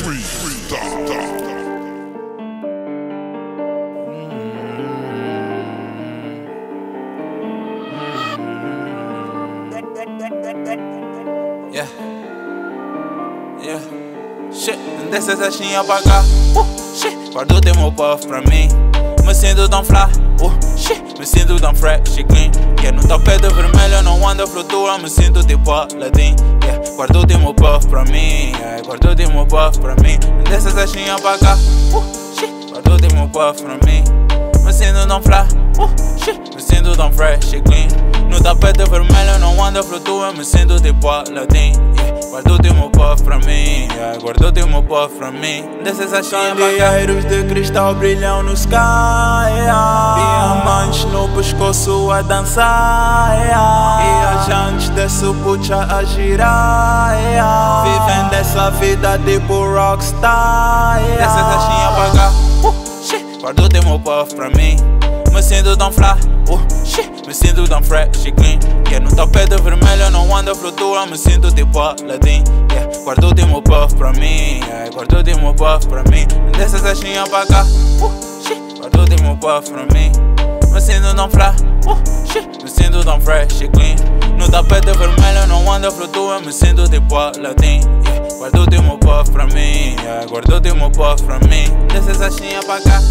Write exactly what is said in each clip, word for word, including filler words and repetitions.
Yeah, yeah, shit, dessas achinhas pra cá, uh, shit, guardo o meu puff pra mim. Me sinto tão fly, uh, shit, me sinto tão fresh e clean. Yeah, no tapete vermelho não anda, flutua, me sinto tipo Aladdin. Yeah, guardo o meu puff pra mim, yeah, guardo o meu puff pra mim. Dessas achinhas pra cá, uh, shit, guardo o meu puff pra mim. Me sinto tão fly, uh, shit, me sinto tão fresh e clean. No tapete vermelho não anda, flutua, me sinto tipo Aladdin. Yeah, guardo o meu puff pra mim, yeah, guardo o meu puff pra mim. Dessas achinhas pra cá, candeeiros de cristal brilham no sky, yeah. Diamantes no pescoço a dançar, yeah. E as jantes desse puxa a girar, yeah. Vivem dessa vida tipo rockstar, yeah. Dessas achinhas pra cá, uh, shit, guardo o meu puff pra mim. Me sinto tão fly, uh, shit, me sinto tão fresh e clean. Yeah, no tapete vermelho não anda, flutua, me sinto tipo Aladdin. Yeah, guardo o meu puff pra mim, yeah, guardo o meu puff pra mim. Dessas achinhas pra cá, uh, shit, guardo o meu puff pra mim. Me sinto tão fly, uh, shit, me sinto tão fresh e clean. No tapete vermelho não anda, flutua, me sinto tipo Aladdin. Yeah, guardo o meu puff pra mim, yeah, guardo o meu puff pra mim. Dessas achinhas pra cá.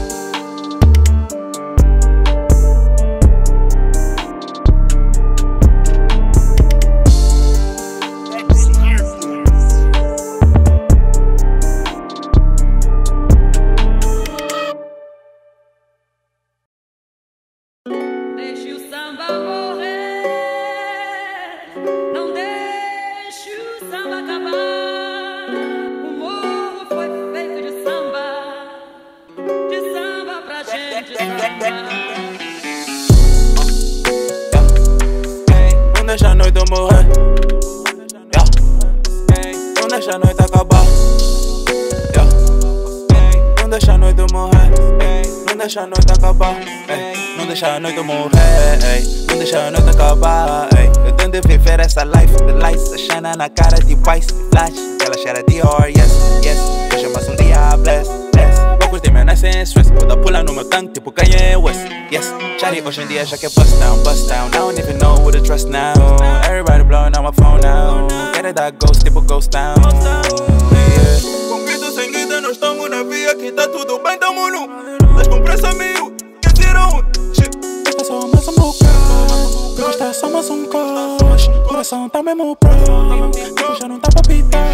Não deixa a noite morrer, yeah. Não deixa a noite acabar, yeah. Não deixa a noite morrer, não deixa a noite acabar, não deixa a noite morrer, não deixa a noite acabar. Eu tento viver essa life, the lights a shine na cara de paz, flash, ela cheira de or, yes, yes. Hoje é mais um dia bless, bless. Vou curtir meu nice and stress, vou dar pula no meu tanque tipo Kanye West, yes. Shawty hoje em dia já quer bust down, bust down. I don't even know who to trust now. Everybody blowing on my phone now. Quero dar ghost tipo ghost town, yeah. Com grito sem grito nós estamos na via que tá tudo bem, tamo nu. Mas com pressa mil, quer dizer aonde? Shit. Esta é só mais um bocado, esta é só mais um coche. Coração tá mesmo pro, já não tá pra pitar.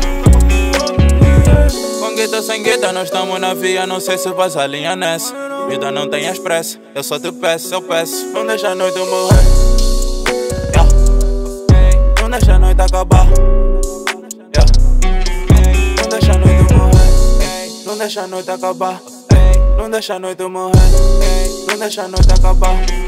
Com guita sem guita nós estamos na via, não sei se vais a linha nessa. Vida não tem expresso, eu só te peço, eu peço. Não deixa a noite morrer, yeah. Não deixa a noite acabar, yeah. Não deixa a noite morrer, não deixa a noite acabar, não deixa a noite morrer, não deixa a noite acabar.